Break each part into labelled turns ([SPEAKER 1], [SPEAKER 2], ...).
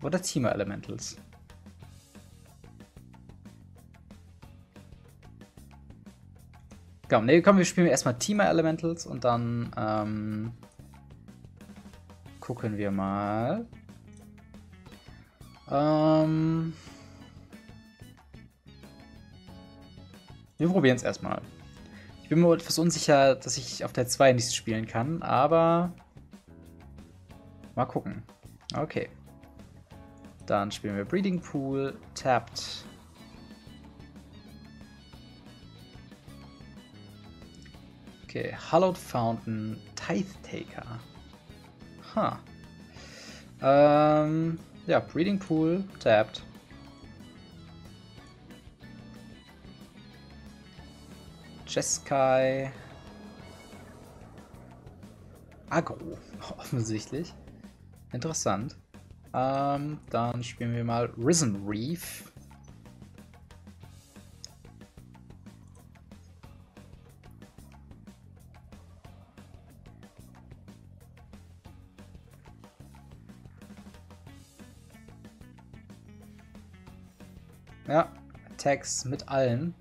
[SPEAKER 1] Oder Teamer Elementals? Komm, nee, komm, wir spielen erstmal Teamer Elementals und dann gucken wir mal. Wir probieren es erstmal. Ich bin mir etwas unsicher, dass ich auf der 2 nichts spielen kann, aber mal gucken. Okay. Dann spielen wir Breeding Pool, Tapped. Okay, Hallowed Fountain, Tithe Taker. Ha. Ja, Breeding Pool, Tapped. Jeskai. Agro, offensichtlich. Interessant. Dann spielen wir mal Risen Reef. Ja, Attacks mit allen.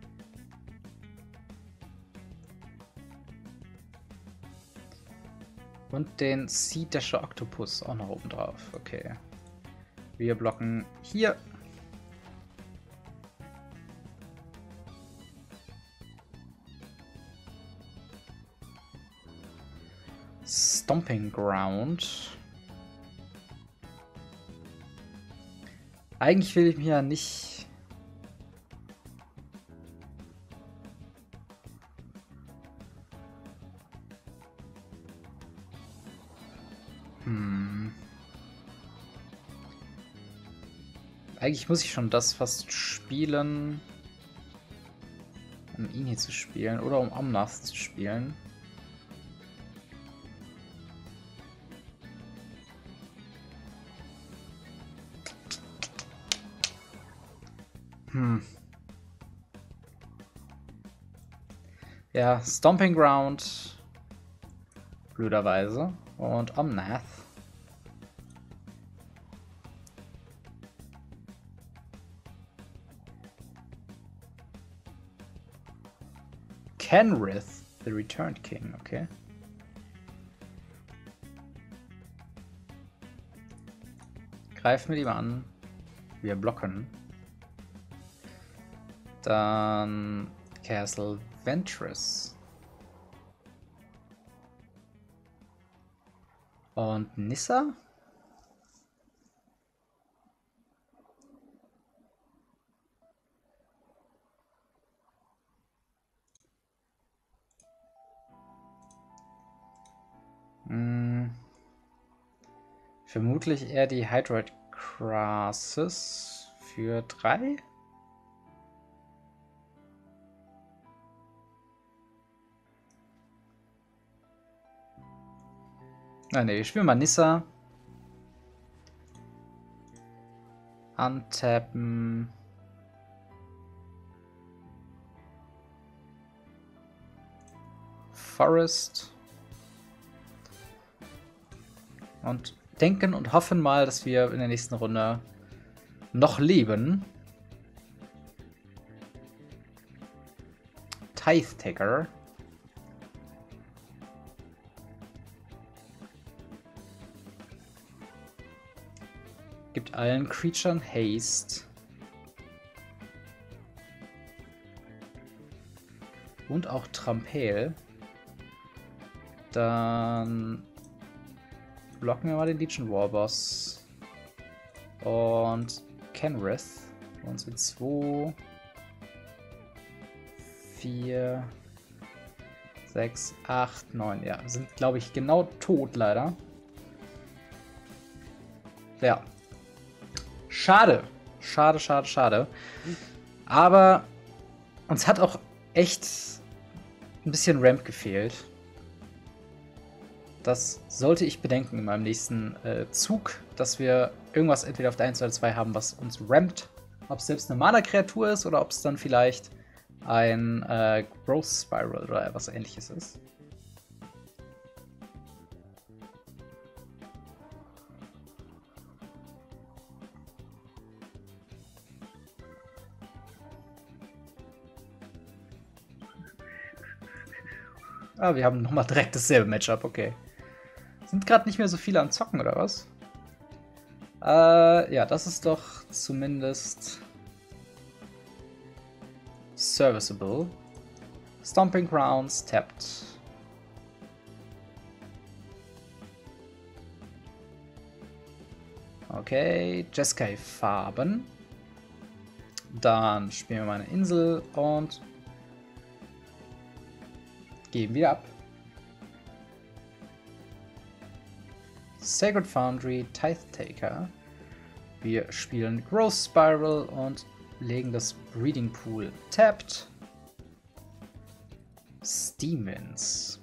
[SPEAKER 1] Und den Sea Dasher Octopus auch noch oben drauf. Okay. Wir blocken hier. Stomping Ground. Eigentlich will ich mir ja nicht. Eigentlich muss ich schon das fast spielen, um ihn hier zu spielen oder um Omnath zu spielen. Ja, Stomping Ground. Blöderweise. Und Omnath. Kenrith, the Returned King, okay. Greifen wir die mal an. Wir blocken. Dann Castle Ventress. Und Nissa? Vermutlich eher die Hydroid Crassus für 3. Ne, ich spiele mal Nissa. Untappen. Forest. Und denken und hoffen mal, dass wir in der nächsten Runde noch leben. Tithe Taker. Gibt allen Creaturen Haste. Und auch Trampel. Dann blocken wir mal den Legion Warboss. Und Kenrith. Und sind 2, 4, 6, 8, 9. Ja, sind, glaube ich, genau tot leider. Ja. Schade. Schade, schade, schade. Aber uns hat auch echt ein bisschen Ramp gefehlt. Das sollte ich bedenken in meinem nächsten Zug, dass wir irgendwas entweder auf der 1 oder 2 haben, was uns rampt. Ob es selbst eine Mana-Kreatur ist oder ob es dann vielleicht ein Growth Spiral oder etwas ähnliches ist. Ah, wir haben nochmal direkt dasselbe Matchup, okay. Sind gerade nicht mehr so viele am Zocken, oder was? Ja, das ist doch zumindest serviceable. Stomping Grounds, tapped. Okay, Jeskai Farben. Dann spielen wir mal eine Insel und geben wieder ab. Sacred Foundry, Tithe Taker. Wir spielen Growth Spiral und legen das Breeding Pool tapped. Steamwinds.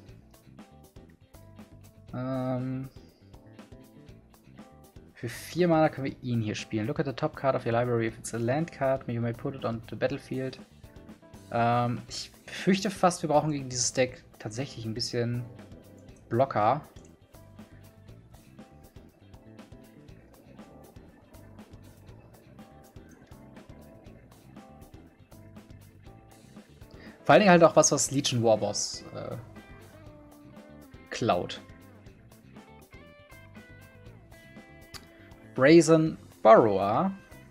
[SPEAKER 1] Für 4 Mana können wir ihn hier spielen. Look at the top card of your library. If it's a land card, you may put it on the battlefield. Ich fürchte fast, wir brauchen gegen dieses Deck tatsächlich ein bisschen Blocker. Vor allen Dingen halt auch was Legion Warboss klaut. Brazen Borrower.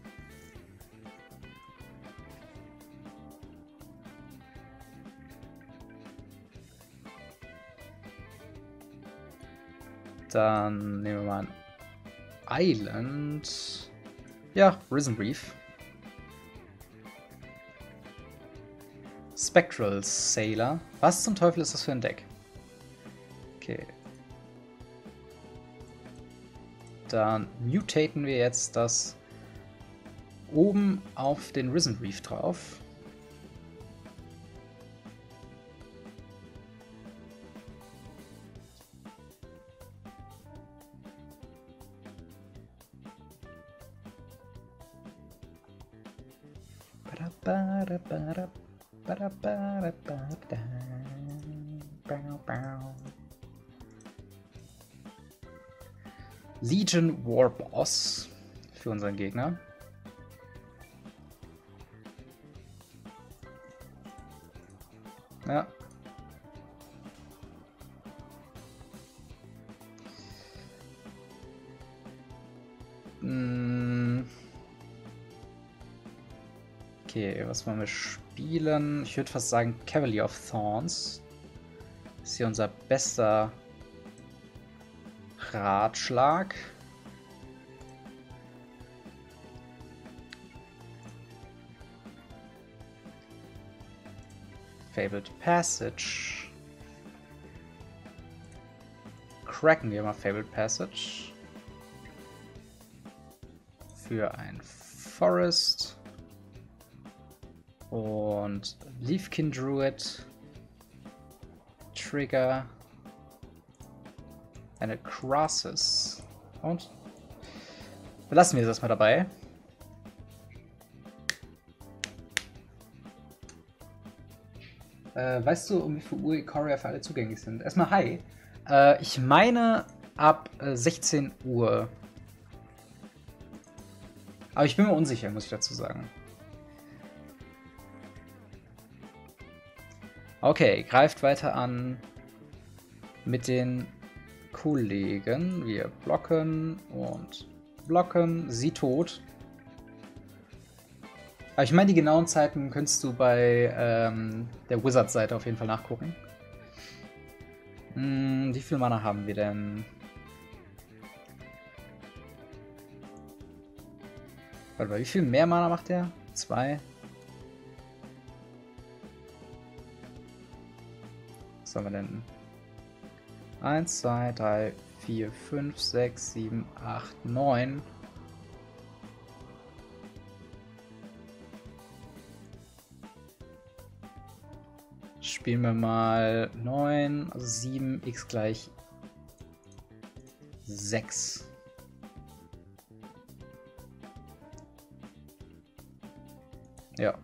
[SPEAKER 1] Dann nehmen wir mal ein Island. Ja, Risen Reef. Spectral Sailor. Was zum Teufel ist das für ein Deck? Okay. Dann mutaten wir jetzt das oben auf den Risen Reef drauf. Legion Warboss für unseren Gegner. Ja. Okay, was wollen wir spielen? Ich würde fast sagen Cavalier of Thorns. Ist hier unser bester Ratschlag. Fabled Passage. Cracken wir mal Fabled Passage. Für ein Forest. Und Leafkin Druid. Trigger. Eine Crassus. Und belassen wir es erstmal dabei. Weißt du, um wie viel Uhr Ikoria für alle zugänglich sind? Erstmal hi. Ich meine ab 16 Uhr. Aber ich bin mir unsicher, muss ich dazu sagen. Okay, greift weiter an mit den Kollegen. Wir blocken und blocken. Sie tot. Aber ich meine, die genauen Zeiten könntest du bei der Wizard-Seite auf jeden Fall nachgucken. Wie viel Mana haben wir denn? Warte mal, wie viel mehr Mana macht der? 2. Was haben wir denn? 1, 2, 3, 4, 5, 6, 7, 8, 9. Spielen wir mal 9, also 7, x gleich 6. Ja.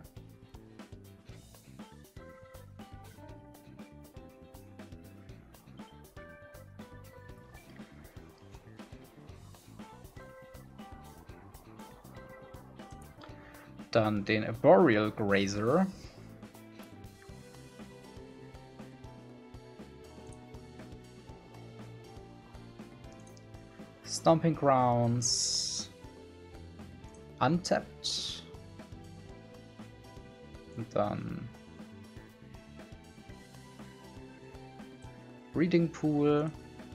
[SPEAKER 1] Dann den Arboreal Grazer. Stomping Grounds. Untapped. Und dann Breeding Pool.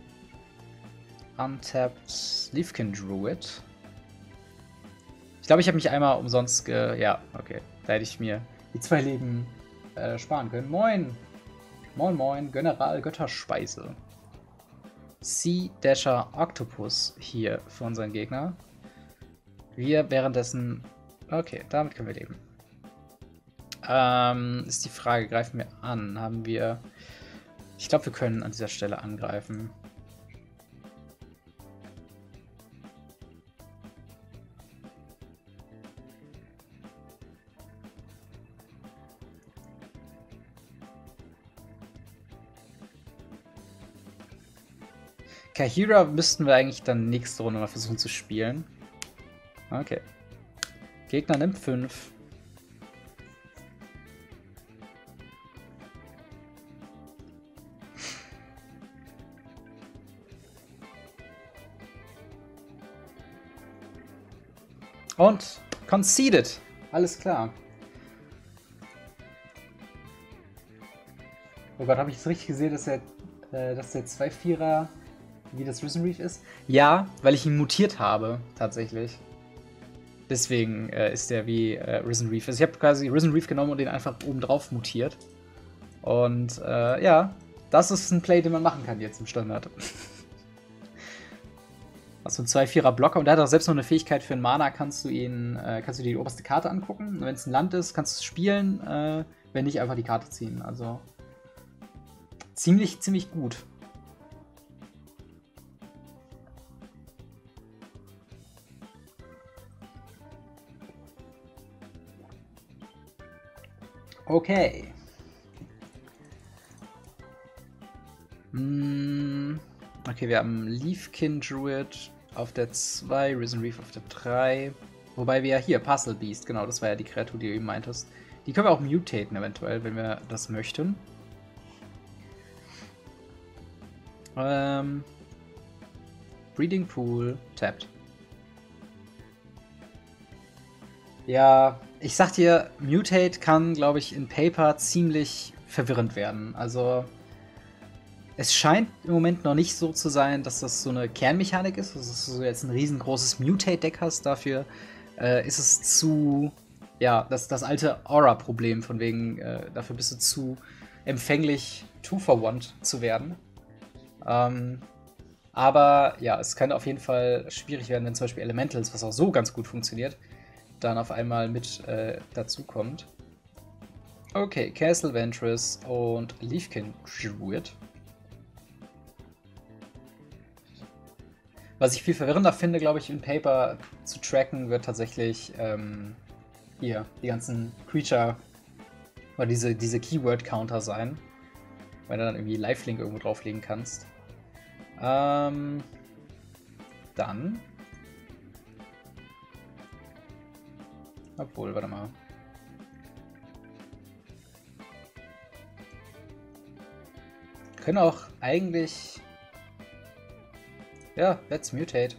[SPEAKER 1] Untapped. Leafkin Druid. Ich glaube, ich habe mich einmal umsonst ja, okay. Da hätte ich mir die 2 Leben sparen können. Moin! Moin, moin. General Götterspeise. Sea Dasher Octopus hier für unseren Gegner. Wir währenddessen... Okay, damit können wir leben. Ist die Frage, greifen wir an? Haben wir... Ich glaube, wir können an dieser Stelle angreifen. Kahira müssten wir eigentlich dann nächste Runde mal versuchen zu spielen. Okay. Gegner nimmt 5. Und conceded. Alles klar. Oh Gott, habe ich es richtig gesehen, dass der 2-4er wie das Risen Reef ist? Ja, weil ich ihn mutiert habe, tatsächlich. Deswegen ist der wie Risen Reef. Also ich habe quasi Risen Reef genommen und den einfach oben drauf mutiert. Und ja, das ist ein Play, den man machen kann jetzt im Standard. Hast du einen 2-4er Blocker und der hat auch selbst noch eine Fähigkeit für einen Mana, kannst du dir die oberste Karte angucken. Wenn es ein Land ist, kannst du es spielen, wenn nicht, einfach die Karte ziehen. Also ziemlich gut. Okay. Okay, wir haben Leafkin Druid auf der 2, Risen Reef auf der 3. Wobei wir ja hier, Puzzle Beast, genau, das war ja die Kreatur, die du eben meintest. Die können wir auch mutaten eventuell, wenn wir das möchten. Breeding Pool, tapped. Ja, ich sag dir, Mutate kann, glaube ich, in Paper ziemlich verwirrend werden. Also, es scheint im Moment noch nicht so zu sein, dass das so eine Kernmechanik ist, dass du jetzt ein riesengroßes Mutate-Deck hast. Dafür ist es zu, ja, das alte Aura-Problem, von wegen, dafür bist du zu empfänglich, 2-for-1 zu werden. Aber ja, es kann auf jeden Fall schwierig werden, wenn zum Beispiel Elementals, was auch so ganz gut funktioniert, dann auf einmal mit dazu kommt. Okay, Castle Ventress und Leafkin Druid. Was ich viel verwirrender finde, glaube ich, in Paper zu tracken, wird tatsächlich hier die ganzen Creature oder diese Keyword-Counter sein. Weil du dann irgendwie Lifelink irgendwo drauflegen kannst. Dann obwohl, warte mal. Können auch eigentlich... Ja, let's mutate.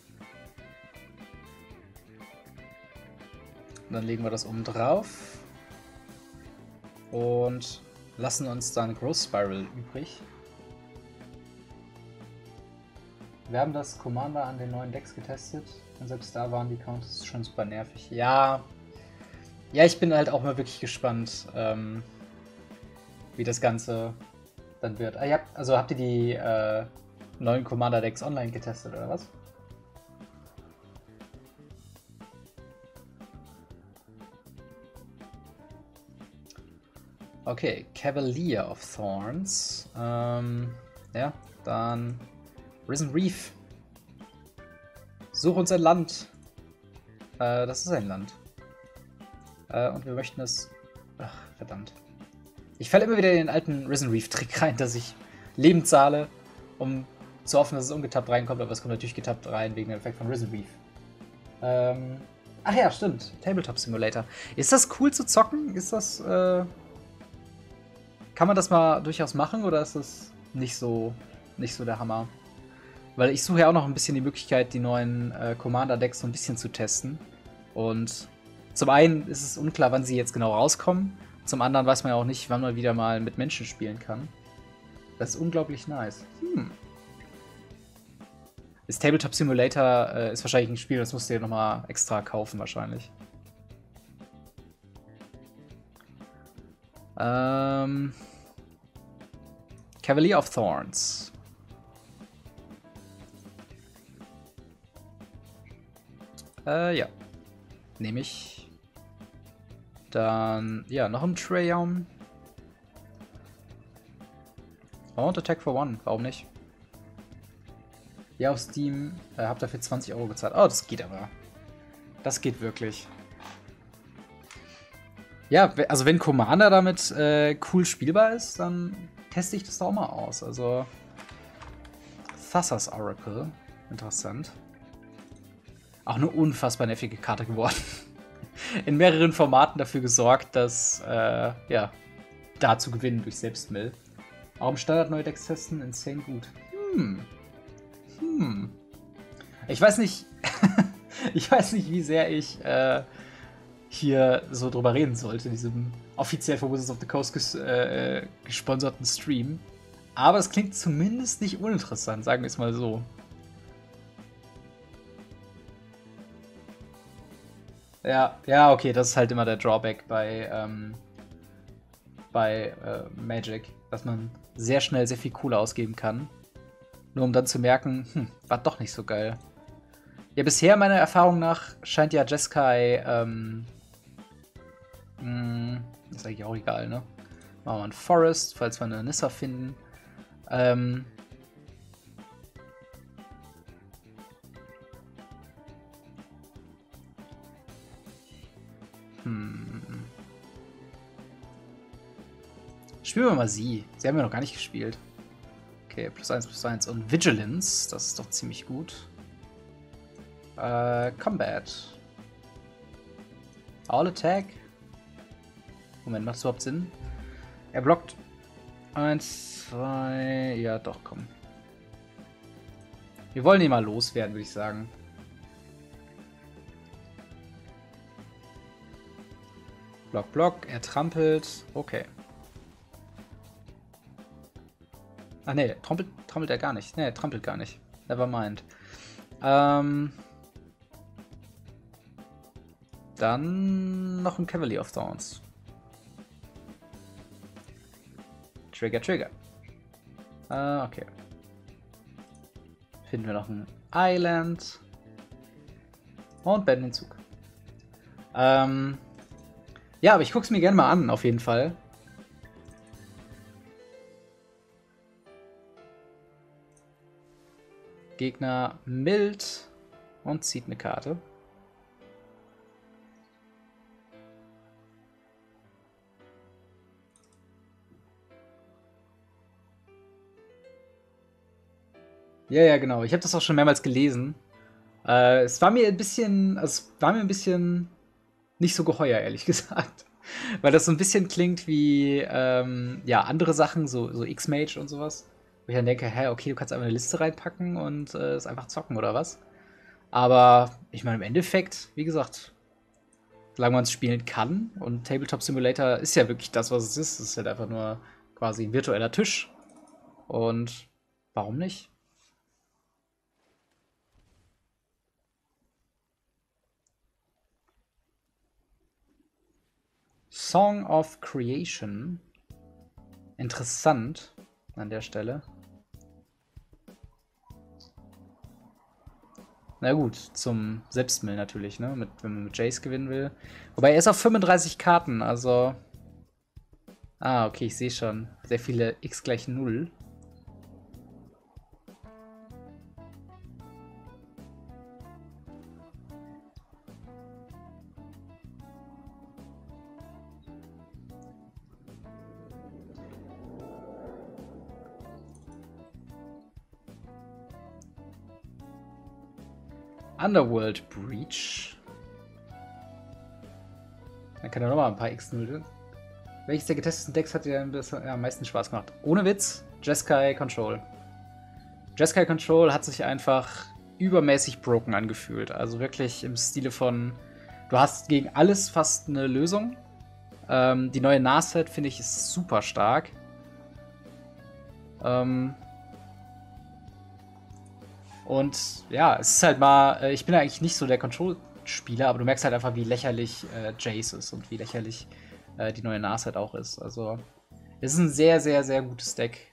[SPEAKER 1] Und dann legen wir das oben drauf. Und lassen uns dann Growth Spiral übrig. Wir haben das Commander an den neuen Decks getestet. Und selbst da waren die Counters schon super nervig. Ja, ich bin halt auch mal wirklich gespannt, wie das Ganze dann wird. Habt ihr die neuen Commander-Decks online getestet, oder was? Okay, Cavalier of Thorns. Ja, dann Risen Reef. Such uns ein Land. Das ist ein Land. Und wir möchten es... Ach, verdammt. Ich falle immer wieder in den alten Risen Reef-Trick rein, dass ich Leben zahle, um zu hoffen, dass es ungetappt reinkommt, aber es kommt natürlich getappt rein wegen dem Effekt von Risen Reef. Ach ja, stimmt. Tabletop Simulator. Ist das cool zu zocken? Ist das... Kann man das mal durchaus machen oder ist das nicht so der Hammer? Weil ich suche ja auch noch ein bisschen die Möglichkeit, die neuen Commander-Decks so ein bisschen zu testen. Und zum einen ist es unklar, wann sie jetzt genau rauskommen. Zum anderen weiß man ja auch nicht, wann man wieder mal mit Menschen spielen kann. Das ist unglaublich nice. Das Tabletop Simulator ist wahrscheinlich ein Spiel, das musst du dir nochmal extra kaufen wahrscheinlich. Cavalier of Thorns. Ja. Nehme ich. Dann, ja, noch ein Treyarch. Und Attack for One, warum nicht? Ja, auf Steam. Hab dafür 20 Euro gezahlt. Oh, das geht aber. Das geht wirklich. Ja, also wenn Commander damit cool spielbar ist, dann teste ich das da auch mal aus. Also Thassa's Oracle. Interessant. Auch eine unfassbar nervige Karte geworden. In mehreren Formaten dafür gesorgt, dass, ja, da zu gewinnen durch Selbstmill. Auch im Standard neue Decks testen, insane gut. Ich weiß nicht, ich weiß nicht, wie sehr ich hier so drüber reden sollte, in diesem offiziell von Wizards of the Coast gesponserten Stream. Aber es klingt zumindest nicht uninteressant, sagen wir es mal so. Ja, okay, das ist halt immer der Drawback bei Magic, dass man sehr schnell sehr viel Kohle ausgeben kann. Nur um dann zu merken, war doch nicht so geil. Ja, bisher meiner Erfahrung nach scheint ja Jeskai, ist eigentlich auch egal, ne? Machen wir einen Forest, falls wir eine Nissa finden. Spielen wir mal sie. Sie haben ja noch gar nicht gespielt. Okay, +1/+1 und Vigilance, das ist doch ziemlich gut. Combat. All Attack. Moment, macht das überhaupt Sinn? Er blockt 1, 2. Ja, doch, komm. Wir wollen ihn mal loswerden, würde ich sagen. Block, er trampelt. Okay. Ach nee, trampelt er gar nicht. Nee, er trampelt gar nicht. Never mind. Dann noch ein Cavalier of Thorns. Trigger. Okay. Finden wir noch ein Island. Und beenden den Zug. Ja, aber ich gucke es mir gerne mal an, auf jeden Fall. Gegner mild und zieht eine Karte. Ja, genau. Ich habe das auch schon mehrmals gelesen. Es war mir ein bisschen, nicht so geheuer, ehrlich gesagt. Weil das so ein bisschen klingt wie ja, andere Sachen, so X-Mage und sowas. Wo ich dann denke, hä, okay, du kannst einfach eine Liste reinpacken und es einfach zocken oder was. Aber ich meine, im Endeffekt, wie gesagt, solange man es spielen kann, und Tabletop Simulator ist ja wirklich das, was es ist. Es ist halt einfach nur quasi ein virtueller Tisch. Und warum nicht? Song of Creation. Interessant an der Stelle. Na gut, zum Selbstmill natürlich, ne? Wenn man mit Jace gewinnen will. Wobei er ist auf 35 Karten, also. Ah, okay, ich sehe schon. Sehr viele x = 0. Underworld Breach. Dann kann er nochmal ein paar X0. Welches der getesteten Decks hat dir am meisten Spaß gemacht? Ohne Witz, Jeskai Control. Jeskai Control hat sich einfach übermäßig broken angefühlt. Also wirklich im Stile von, du hast gegen alles fast eine Lösung. Die neue Narset, finde ich, ist super stark. Und ja, es ist halt mal, ich bin eigentlich nicht so der Control-Spieler, aber du merkst halt einfach, wie lächerlich Jace ist und wie lächerlich die neue Narset auch ist. Also, es ist ein sehr, sehr, sehr gutes Deck.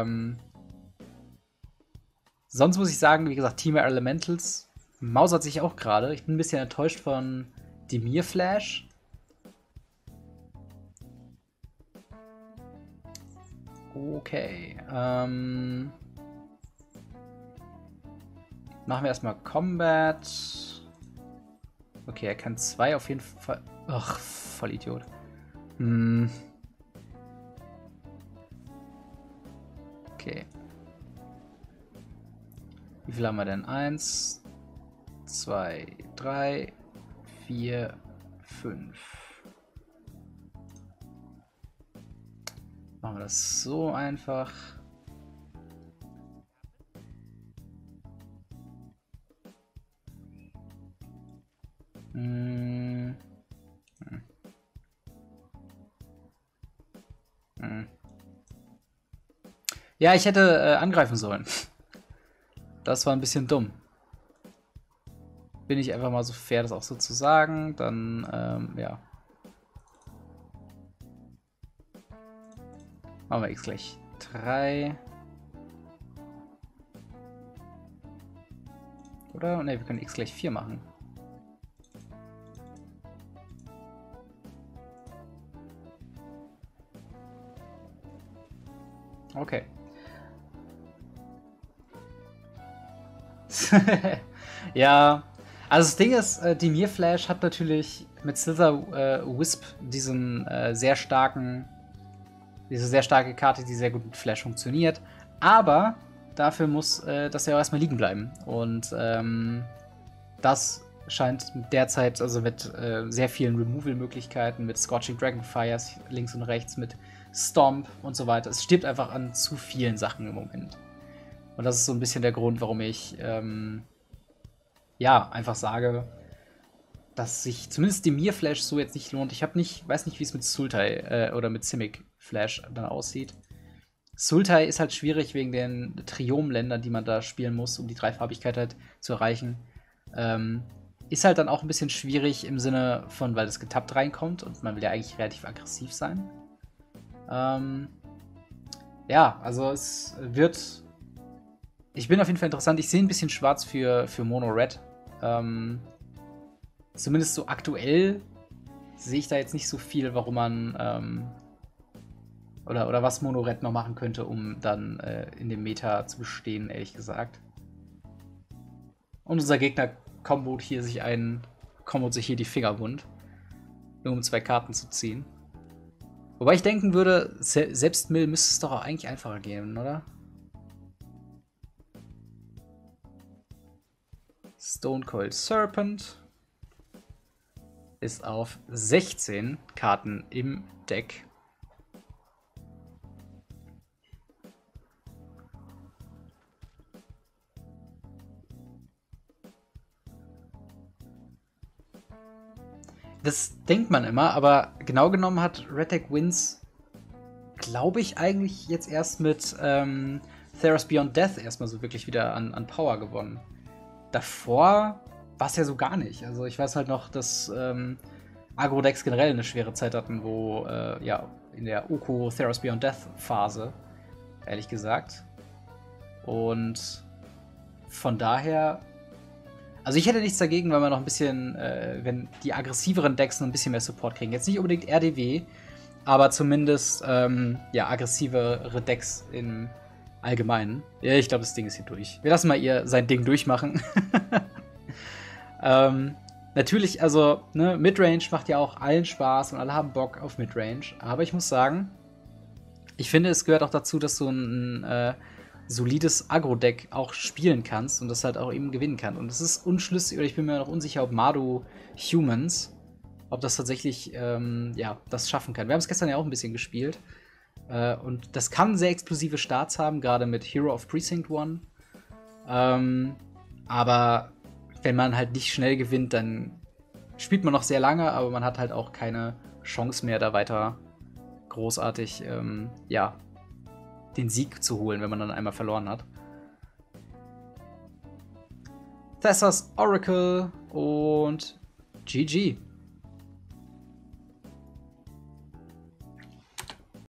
[SPEAKER 1] Sonst muss ich sagen, wie gesagt, Team Elementals mausert sich auch gerade. Ich bin ein bisschen enttäuscht von Dimir Flash. Okay. Machen wir erstmal Combat. Okay, er kann 2 auf jeden Fall. Ach, voll Idiot. Okay. Wie viel haben wir denn? 1, 2, 3, 4, 5. Machen wir das so einfach. Ja, ich hätte angreifen sollen. Das war ein bisschen dumm. Bin ich einfach mal so fair, das auch so zu sagen. Dann, ja. Machen wir x gleich 3. Oder? Ne, wir können x gleich 4 machen. Okay. Ja, also das Ding ist, Dimir Flash hat natürlich mit Slither Wisp diese sehr starke Karte, die sehr gut mit Flash funktioniert. Aber dafür muss das ja auch erstmal liegen bleiben. Und das scheint derzeit, also mit sehr vielen Removal-Möglichkeiten, mit Scorching Dragonfires links und rechts, mit Stomp und so weiter. Es stirbt einfach an zu vielen Sachen im Moment. Und das ist so ein bisschen der Grund, warum ich ja, einfach sage, dass sich zumindest Dimir Flash so jetzt nicht lohnt. Ich weiß nicht, wie es mit Sultai oder mit Simic Flash dann aussieht. Sultai ist halt schwierig wegen den Triom-Ländern, die man da spielen muss, um die Dreifarbigkeit halt zu erreichen. Ist halt dann auch ein bisschen schwierig im Sinne von, weil es getappt reinkommt und man will ja eigentlich relativ aggressiv sein. Ja, also es wird. Ich bin auf jeden Fall interessant. Ich sehe ein bisschen schwarz für Mono Red. Zumindest so aktuell sehe ich da jetzt nicht so viel, warum man oder was Mono Red noch machen könnte, um dann in dem Meta zu bestehen, ehrlich gesagt. Und unser Gegner kombot hier sich die Finger wund, nur um 2 Karten zu ziehen. Wobei ich denken würde, selbst Mill müsste es doch auch eigentlich einfacher gehen, oder? Stone Cold Serpent ist auf 16 Karten im Deck. Das denkt man immer, aber genau genommen hat Red Deck Wins, glaube ich, eigentlich jetzt erst mit Theros Beyond Death erstmal so wirklich wieder an Power gewonnen. Davor war es ja so gar nicht. Also ich weiß halt noch, dass Agro-Decks generell eine schwere Zeit hatten, wo, ja, in der Oko Theros Beyond Death Phase, ehrlich gesagt. Und von daher, also ich hätte nichts dagegen, wenn wir noch ein bisschen, wenn die aggressiveren Decks noch ein bisschen mehr Support kriegen. Jetzt nicht unbedingt RDW, aber zumindest, ja, aggressivere Decks im Allgemeinen. Ja, ich glaube, das Ding ist hier durch. Wir lassen mal ihr sein Ding durchmachen. Natürlich, also, ne, Midrange macht ja auch allen Spaß und alle haben Bock auf Midrange. Aber ich muss sagen, ich finde, es gehört auch dazu, dass du ein solides Agro-Deck auch spielen kannst und das halt auch eben gewinnen kann. Und es ist unschlüssig, oder ich bin mir noch unsicher, ob Mardu Humans, ob das tatsächlich, ja, das schaffen kann. Wir haben es gestern ja auch ein bisschen gespielt. Und das kann sehr explosive Starts haben, gerade mit Hero of Precinct 1. Aber wenn man halt nicht schnell gewinnt, dann spielt man noch sehr lange, aber man hat halt auch keine Chance mehr, da weiter großartig, ja, den Sieg zu holen, wenn man dann einmal verloren hat. Thessas Oracle und GG.